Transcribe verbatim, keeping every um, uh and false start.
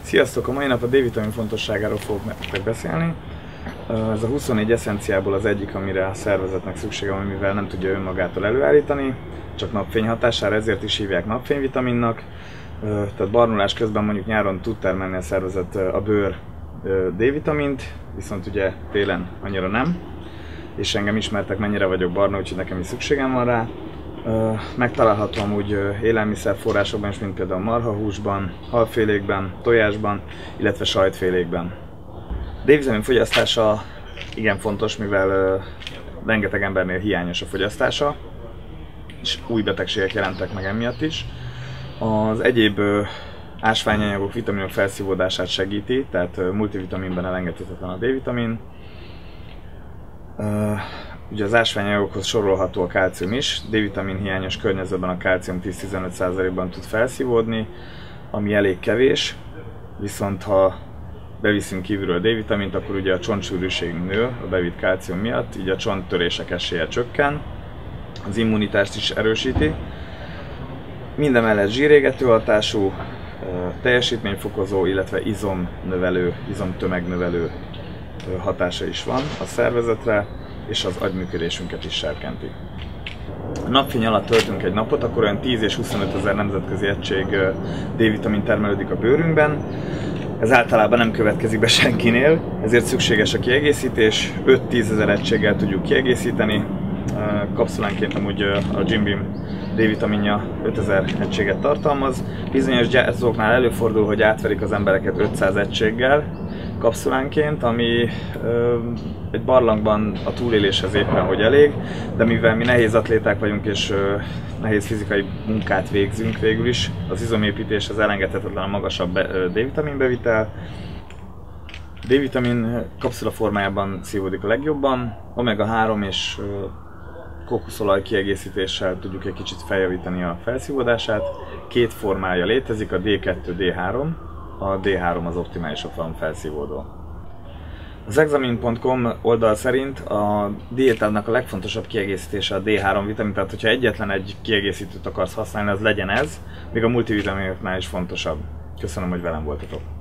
Sziasztok! A mai nap a D-vitamin fontosságáról fogok nektek beszélni. Ez a huszonnégy eszenciából az egyik, amire a szervezetnek szüksége van, mivel nem tudja önmagától előállítani, csak napfény hatására, ezért is hívják napfényvitaminnak. Tehát barnulás közben mondjuk nyáron tud termelni a szervezet a bőr D-vitamint, viszont ugye télen annyira nem. És engem ismertek, mennyire vagyok barna, úgyhogy nekem is szükségem van rá. Megtalálható amúgy élelmiszerforrásokban is, mint például marhahúsban, halfélékben, tojásban, illetve sajtfélékben. D-vitamin fogyasztása igen fontos, mivel rengeteg embernél hiányos a fogyasztása, és új betegségek jelentek meg emiatt is. Az egyéb ásványanyagok, vitaminok felszívódását segíti, tehát multivitaminben elengedhetetlen a D-vitamin. Ugye az ásványanyagokhoz sorolható a kálcium is, D-vitamin hiányos környezetben a kálcium tíz-tizenöt százalékban tud felszívódni, ami elég kevés, viszont ha beviszünk kívülről a D-vitamint, akkor ugye a csontsűrűség nő a bevitt kálcium miatt, így a csonttörések esélye csökken, az immunitást is erősíti. Mindemellett zsírégető hatású, teljesítményfokozó, illetve izomnövelő, izomtömegnövelő hatása is van a szervezetre, és az agyműködésünket is serkenti. A napfény alatt töltünk egy napot, akkor olyan tíz és huszonöt ezer nemzetközi egység D-vitamin termelődik a bőrünkben. Ez általában nem következik be senkinél, ezért szükséges a kiegészítés. öt-tízezer egységgel tudjuk kiegészíteni. Kapszulánként amúgy a Jim Beam D-vitaminja ötezer egységet tartalmaz. Bizonyos gyártóknál előfordul, hogy átverik az embereket ötszáz egységgel kapszulánként, ami ö, egy barlangban a túléléshez éppen hogy elég, de mivel mi nehéz atléták vagyunk és ö, nehéz fizikai munkát végzünk végül is, az izomépítés az elengedhetetlen a magasabb D-vitamin bevitel. D-vitamin kapszula formájában szívódik a legjobban, omega három és ö, kókuszolaj kiegészítéssel tudjuk egy kicsit feljavítani a felszívódását. Két formája létezik, a D kettő D három. A D három az optimálisabban felszívódó. Az examin pont com oldal szerint a diétádnak a legfontosabb kiegészítése a D három vitamin, tehát hogyha egyetlen egy kiegészítőt akarsz használni, az legyen ez, még a multivitaminoknál is fontosabb. Köszönöm, hogy velem voltatok.